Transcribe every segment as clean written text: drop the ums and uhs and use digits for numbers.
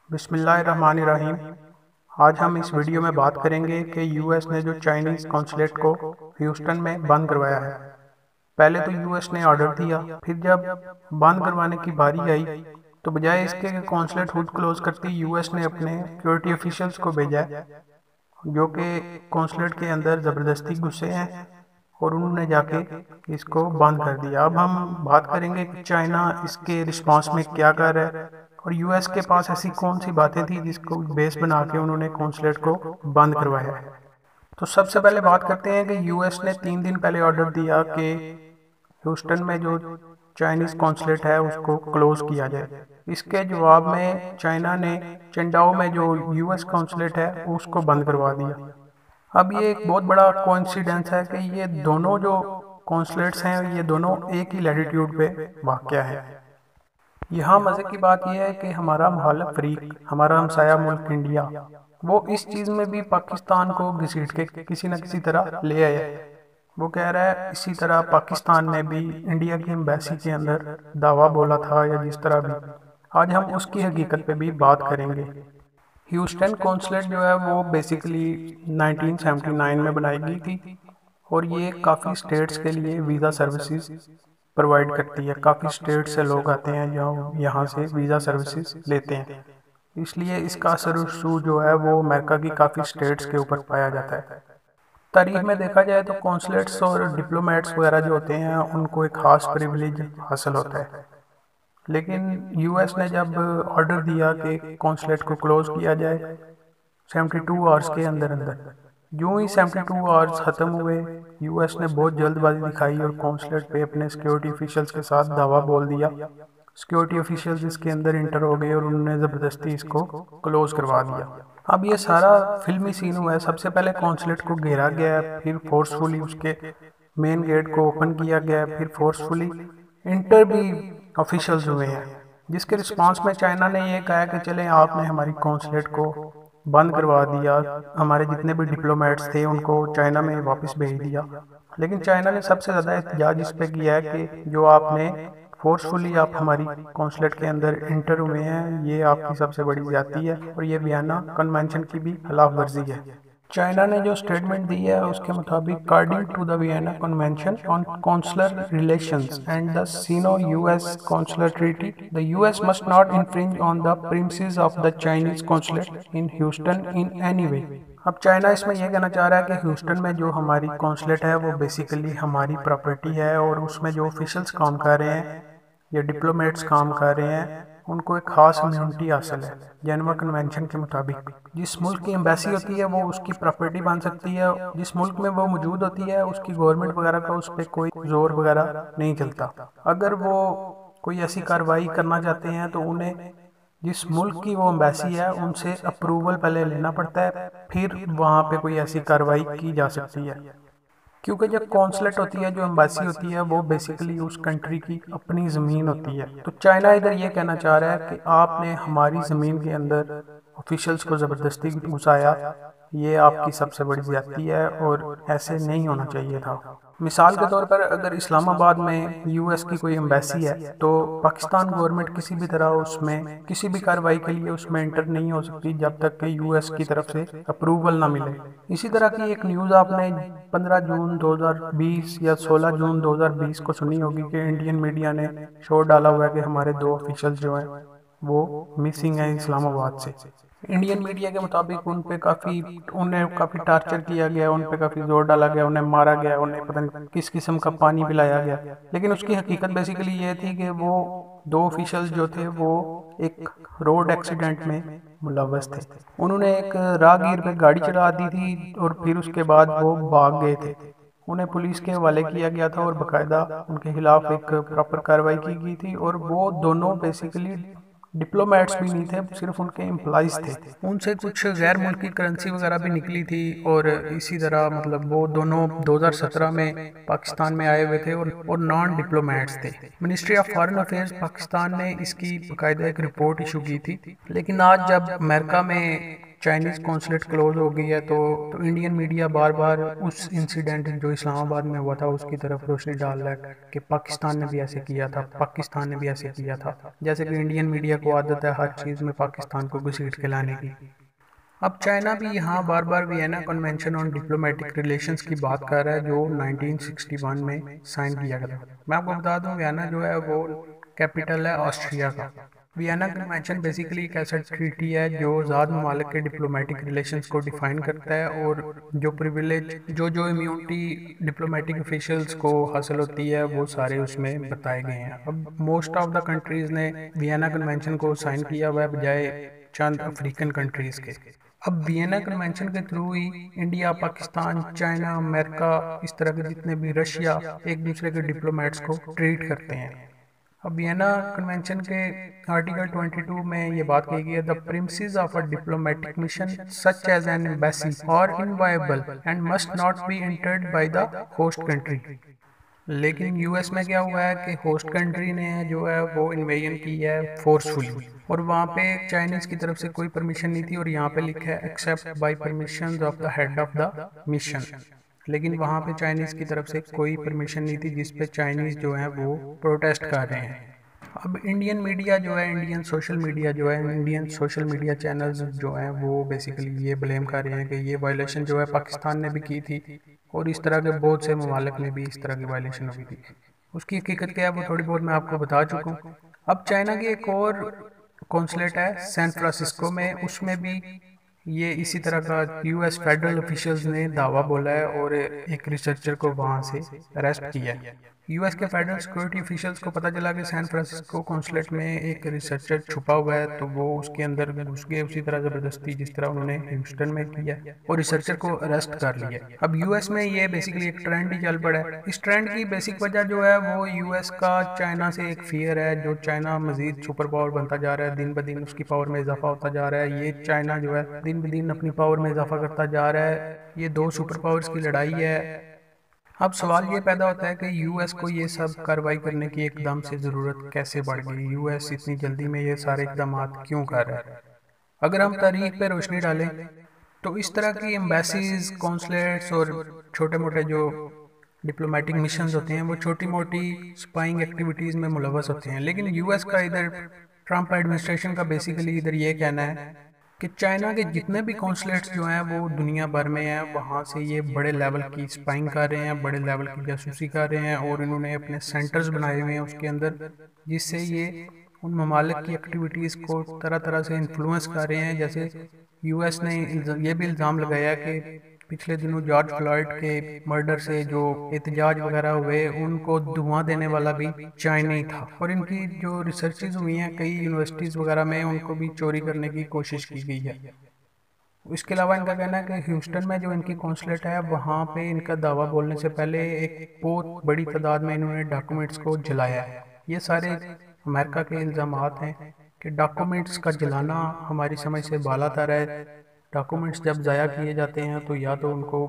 बिस्मिल्लाहिर्रहमानिर्रहीम। आज हम इस वीडियो में बात करेंगे कि यूएस ने जो चाइनीज़ कॉन्सुलेट को ह्यूस्टन में बंद करवाया है। पहले तो यूएस ने ऑर्डर दिया, फिर जब बंद करवाने की बारी आई तो बजाय इसके कि कॉन्सुलेट खुद क्लोज करती, यूएस ने अपने सिक्योरिटी ऑफिशियल्स को भेजा है जो कि कॉन्सुलेट के अंदर ज़बरदस्ती घुसे हैं और उन्होंने जाके इसको बंद कर दिया। अब हम बात करेंगे कि चाइना इसके रिस्पांस में क्या कर रहा है और यूएस के पास ऐसी कौन सी बातें थी जिसको बेस बना के उन्होंने कॉन्सुलेट को बंद करवाया है। तो सबसे पहले बात करते हैं कि यूएस ने 3 दिन पहले ऑर्डर दिया कि ह्यूस्टन में जो चाइनीज़ कॉन्सुलेट है उसको क्लोज किया जाए। इसके जवाब में चाइना ने चेंडाओ में जो यूएस कॉन्सुलेट है उसको बंद करवा दिया। अब ये एक बहुत बड़ा कोइंसिडेंस है कि ये दोनों जो कॉन्सुलेट्स हैं ये दोनों एक ही लैटिट्यूड पे वाक़या है। यहाँ मज़े की बात यह है कि हमारा मुखालिफ फरीक, हमारा हमसाया मुल्क इंडिया, वो इस चीज़ में भी पाकिस्तान को घसीट के किसी न किसी तरह ले आया। वो कह रहा है इसी तरह पाकिस्तान ने भी इंडिया की एम्बेसी के अंदर दावा बोला था या जिस तरह भी। आज हम उसकी हकीकत पे भी बात करेंगे। ह्यूस्टन कॉन्सुलेट जो है वो बेसिकली 1979 में बनाई गई थी और ये काफ़ी स्टेट्स के लिए वीज़ा सर्विसेज प्रोवाइड करती है। काफ़ी स्टेट से लोग आते हैं जो यहाँ से वीज़ा सर्विसेज लेते हैं, इसलिए इसका असर रसूख जो है वो अमेरिका की काफ़ी स्टेट्स के ऊपर पाया जाता है। तारीख में देखा जाए तो कॉन्सुलेट्स और डिप्लोमेट्स वगैरह जो होते हैं उनको एक ख़ास प्रिविलेज हासिल होता है, लेकिन यूएस ने जब ऑर्डर दिया कि कॉन्सुलेट को क्लोज़ किया जाए 72 आवर्स के अंदर अंदर, यूं ही 72 आवर्स ख़त्म हुए, यूएस ने बहुत जल्दबाजी दिखाई और कॉन्सुलेट पे अपने सिक्योरिटी ऑफिशियल्स के साथ दावा बोल दिया। सिक्योरिटी ऑफिशियल्स इसके अंदर इंटर हो गए और उन्होंने ज़बरदस्ती इसको क्लोज़ करवा दिया। अब ये सारा फिल्मी सीन हुआ है। सबसे पहले कॉन्सुलेट को घेरा गया, फिर फोर्सफुली उसके मेन गेट को ओपन किया गया, फिर फोर्सफुली इंटर भी ऑफिशियल्स हुए हैं, जिसके रिस्पांस में चाइना ने ये कहा कि चलें आपने हमारी कॉन्सुलेट को बंद करवा दिया, हमारे जितने भी डिप्लोमेट्स थे उनको चाइना में वापस भेज दिया। लेकिन चाइना ने सबसे ज़्यादा एहतजाज इस पे किया है कि जो आपने फोर्सफुली आप हमारी कॉन्सुलेट के अंदर इंटर हुए हैं, ये आपकी सबसे बड़ी ज़्यादती है और ये वियना कन्वेंशन की भी खिलाफ वर्जी है। चाइना ने जो स्टेटमेंट दी है उसके मुताबिक according to the Vienna Convention on Consular Relations and the Sino US consular treaty, the US must not infringe on the premises of the Chinese consulate in Houston in any way. अब China इसमें यह कहना चाह रहा है कि Houston में जो हमारी कॉन्सुलेट है वो बेसिकली हमारी प्रॉपर्टी है और उसमें जो ऑफिशियल्स काम कर रहे हैं या डिप्लोमेट्स काम कर रहे हैं उनको एक ख़ास इम्यूनिटी हासिल है जेनेवा कन्वेंशन के मुताबिक। जिस मुल्क की एम्बेसी होती है वो उसकी प्रॉपर्टी बन सकती है, जिस मुल्क में वो मौजूद होती है उसकी गवर्नमेंट वगैरह का उस पर कोई जोर वगैरह नहीं चलता। अगर वो कोई ऐसी कार्रवाई करना चाहते हैं तो उन्हें जिस मुल्क की वो एम्बेसी है उनसे अप्रूवल पहले लेना पड़ता है, फिर वहाँ पे कोई ऐसी कार्रवाई की जा सकती है। क्योंकि जब कॉन्सुलेट होती है, जो एम्बेसी होती है, वो बेसिकली उस कंट्री की अपनी ज़मीन होती है। तो चाइना इधर ये कहना चाह रहा है कि आपने हमारी ज़मीन के अंदर ऑफिशियल्स को ज़बरदस्ती घुसाया, ये आपकी सबसे बड़ी ज़्यादती है और ऐसे नहीं होना चाहिए था। मिसाल के तौर पर अगर इस्लामाबाद में यूएस की कोई एम्बेसी है तो पाकिस्तान गवर्नमेंट किसी भी तरह उसमें किसी भी कार्रवाई के लिए उसमें इंटर नहीं हो सकती जब तक कि यूएस की तरफ से अप्रूवल ना मिले। इसी तरह की एक न्यूज़ आपने 15 जून 2020 या 16 जून 2020 को सुनी होगी कि इंडियन मीडिया ने शो डाला हुआ है कि हमारे 2 ऑफिशियल्स जो हैं वो मिसिंग है इस्लामाबाद से। इंडियन मीडिया के मुताबिक उन्हें काफ़ी टार्चर किया गया, उन पे काफ़ी जोर डाला गया, उन्हें मारा गया, उन्हें पता नहीं किस किस्म का पानी पिलाया गया। लेकिन उसकी हकीकत बेसिकली ये थी कि वो 2 ऑफिशियल्स जो थे वो एक रोड एक्सीडेंट में मुलव्वस थे। उन्होंने एक राहगीर पे गाड़ी चढ़ा दी थी और फिर उसके बाद वो भाग गए थे। उन्हें पुलिस के हवाले किया गया था और बाकायदा उनके खिलाफ एक प्रॉपर कार्रवाई की गई थी और वो दोनों बेसिकली डिप्लोमेट्स भी नहीं थे, सिर्फ उनके एम्प्लॉइज थे। उनसे कुछ गैर मुल्की करेंसी वगैरह भी निकली थी और इसी तरह मतलब वो दोनों 2017 में पाकिस्तान में आए हुए थे और नॉन डिप्लोमेट्स थे। Ministry of foreign affairs Pakistan ने इसकी बाकायदा एक रिपोर्ट इशू की थी। लेकिन आज जब अमेरिका में चाइनीज़ कॉन्सुलेट क्लोज हो गई है तो इंडियन मीडिया बार बार उस इंसिडेंट जो इस्लामाबाद में हुआ था उसकी तरफ रोशनी डाल रहा है कि पाकिस्तान ने भी ऐसे किया था, पाकिस्तान ने भी ऐसे किया था। जैसे कि इंडियन मीडिया को आदत है हर चीज़ में पाकिस्तान को घसीट के लाने की। अब चाइना भी यहाँ बार बार Vienna Convention on diplomatic relations की बात कर रहा है जो 1961 में साइन किया गया। मैं आपको बता दूं वियना जो है वो कैपिटल है ऑस्ट्रिया का। वियना कन्वेंशन बेसिकली एक ऐसा ट्रीटी है जो आज़ाद ममालिक के डिप्लोमेटिक रिलेशंस को डिफाइन करता है और जो प्रिविलेज जो इम्यूनिटी डिप्लोमेटिक ऑफिशियल्स को हासिल होती है वो सारे उसमें बताए गए हैं। अब मोस्ट ऑफ द कंट्रीज ने वियना कन्वेंशन को साइन किया हुआ है बजाय चंद अफ्रीकन कंट्रीज के। अब वियना कन्वेंशन के थ्रू ही इंडिया, पाकिस्तान, चाइना, अमेरिका, इस तरह के जितने भी रशिया एक दूसरे के डिप्लोमेट्स को ट्रीट करते हैं। अब वियना कन्वेंशन के आर्टिकल 22 में ये बात कही गई है, the premises of a diplomatic mission such as an embassy are inviolable and must not be entered by the host country. लेकिन यूएस में क्या हुआ है कि होस्ट कंट्री ने जो है वो इन्वेजन की है फोर्सफुली और वहाँ पे चाइनीज की तरफ से कोई परमिशन नहीं थी और यहाँ पे लिखा है except by permission of the head of the mission. लेकिन वहाँ पे चाइनीज की तरफ से कोई परमिशन नहीं थी जिस पे चाइनीज जो है वो प्रोटेस्ट कर रहे हैं। अब इंडियन मीडिया जो है, इंडियन सोशल मीडिया जो है, इंडियन सोशल मीडिया चैनल्स जो हैं वो बेसिकली ये ब्लेम कर रहे हैं कि ये वायलेशन जो है पाकिस्तान ने भी की थी और इस तरह के बहुत से ममालिक में भी इस तरह की वायलेशन हुई थी। उसकी हकीकत क्या है वो थोड़ी बहुत मैं आपको बता चुका हूँ। अब चाइना की एक और कॉन्सुलेट है सैन फ्रांसिस्को में, उसमें भी ये इसी तरह का यूएस फेडरल ऑफिशियल्स ने दावा बोला है और एक रिसर्चर को वहाँ से अरेस्ट किया है। यूएस के फेडरल सिक्योरिटी ऑफिशियल्स को पता चला कि सैन फ्रांसिस्को कॉन्सुलेट में एक रिसर्चर छुपा हुआ है तो वो उसके अंदर घुस गए उसी तरह ज़बरदस्ती जिस तरह उन्होंने ह्यूस्टन में किया और रिसर्चर को अरेस्ट कर लिया। अब यूएस में ये बेसिकली एक ट्रेंड ही चल पड़ा है। इस ट्रेंड की बेसिक वजह जो है वो यूएस का चाइना से एक फियर है, जो चाइना मजीद सुपर पावर बनता जा रहा है, दिन ब दिन उसकी पावर में इजाफा होता जा रहा है। ये चाइना जो है दिन ब दिन अपनी पावर में इजाफा करता जा रहा है। ये दो सुपर पावर्स की लड़ाई है। अब सवाल ये पैदा होता है कि यूएस को ये सब कार्रवाई करने की एकदम से ज़रूरत कैसे बढ़ गई, यूएस इतनी जल्दी में ये सारे इकदाम क्यों कर रहा है। अगर हम तारीख पे रोशनी डालें तो इस तरह की एम्बेसीज, कॉन्सुलेट्स और छोटे मोटे जो डिप्लोमेटिक मिशंस होते हैं वो छोटी मोटी स्पाइंग एक्टिविटीज़ में मुलव्वस होते हैं। लेकिन यूएस का इधर ट्रम्प एडमिनिस्ट्रेशन का बेसिकली इधर ये कहना है कि चाइना के जितने भी कॉन्सुलेट्स जो हैं वो दुनिया भर में हैं, वहाँ से ये बड़े लेवल की स्पाइंग कर रहे हैं, बड़े लेवल की जासूसी कर रहे हैं और इन्होंने अपने सेंटर्स बनाए हुए हैं उसके अंदर, जिससे ये उन ममालिक की एक्टिविटीज़ को तरह तरह से इन्फ्लुएंस कर रहे हैं। जैसे यूएस ने ये भी इल्ज़ाम लगाया कि पिछले दिनों जॉर्ज फ्लॉयड के मर्डर से जो एहतजाज वगैरह हुए उनको धुआं देने वाला भी चाइना ही था और इनकी जो रिसर्चेज हुई हैं कई यूनिवर्सिटीज़ वगैरह में उनको भी चोरी करने की कोशिश की गई है। इसके अलावा इनका कहना है कि ह्यूस्टन में जो इनकी कॉन्सुलेट है वहाँ पे इनका दावा बोलने से पहले एक बहुत बड़ी तादाद में इन्होंने डॉक्यूमेंट्स को जलाया है। ये सारे अमेरिका के इल्ज़ामात हैं कि डॉक्यूमेंट्स का जलाना हमारी समझ से बालातर है। डॉक्यूमेंट्स जब ज़ाया किए जाते हैं तो या तो उनको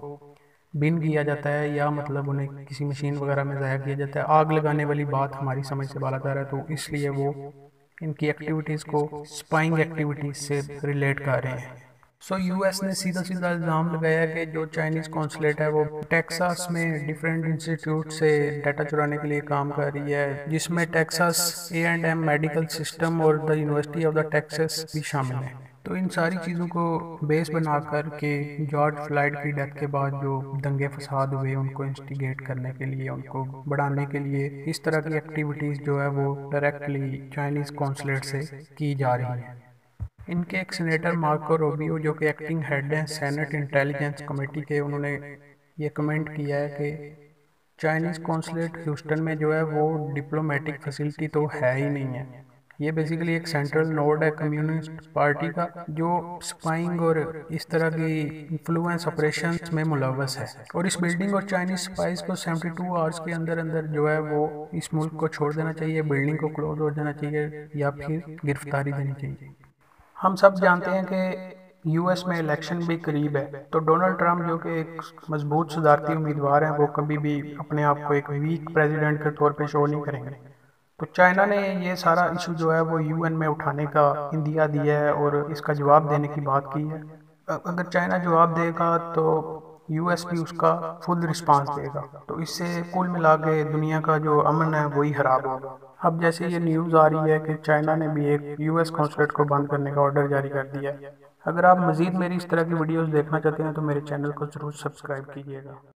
बिन किया जाता है या मतलब उन्हें किसी मशीन वगैरह में ज़ाया किया जाता है। आग लगाने वाली बात हमारी समझ से बालातर है, तो इसलिए वो इनकी एक्टिविटीज़ को स्पाइंग एक्टिविटीज़ से रिलेट कर रहे हैं। यूएस ने सीधा सीधा इल्ज़ाम लगाया कि जो चाइनीज़ कॉन्सुलेट है वो टेक्सास में डिफरेंट इंस्टीट्यूट से डाटा चुराने के लिए काम कर रही है, जिसमें टेक्सास A&M मेडिकल सिस्टम और the university of the Texas भी शामिल है। तो इन सारी चीज़ों को बेस बनाकर के जॉर्ज फ्लॉयड की डेथ के बाद जो दंगे फसाद हुए उनको इंस्टिगेट करने के लिए, उनको बढ़ाने के लिए इस तरह की एक्टिविटीज़ जो है वो डायरेक्टली चाइनीज़ कॉन्सुलेट से की जा रही हैं। इनके एक सीनेटर मार्को रूबियो जो कि एक्टिंग हेड हैं सेनेट इंटेलिजेंस कमेटी के, उन्होंने ये कमेंट किया है कि चाइनीज़ कॉन्सुलेट ह्यूस्टन में जो है वो डिप्लोमेटिक फैसिलिटी तो है ही नहीं है। ये बेसिकली एक सेंट्रल नोड है कम्युनिस्ट पार्टी का जो स्पाइंग और इस तरह की इन्फ्लुएंस ऑपरेशंस में मुलव्वस है। और इस बिल्डिंग और चाइनीज स्पाइस को 72 आवर्स के अंदर अंदर जो है वो इस मुल्क को छोड़ देना चाहिए, बिल्डिंग को क्लोज हो जाना चाहिए या फिर गिरफ्तारी देनी चाहिए। हम सब जानते हैं कि यूएस में इलेक्शन भी करीब है, तो डोनाल्ड ट्रंप जो कि एक मजबूत सदारती उम्मीदवार हैं वो कभी भी अपने आप को एक वीक प्रेसिडेंट के तौर पे शो नहीं करेंगे। तो चाइना ने ये सारा इशू जो है वो यूएन में उठाने का इंदिया दिया है और इसका जवाब देने की बात की है। अगर चाइना जवाब देगा तो यूएस भी उसका फुल रिस्पांस देगा, तो इससे कुल मिला के दुनिया का जो अमन है वही खराब होगा। अब जैसे ये न्यूज़ आ रही है कि चाइना ने भी एक यूएस कॉन्सुलेट को बंद करने का ऑर्डर जारी कर दिया है। अगर आप मज़ीद मेरी इस तरह की वीडियोस देखना चाहते हैं तो मेरे चैनल को ज़रूर सब्सक्राइब कीजिएगा।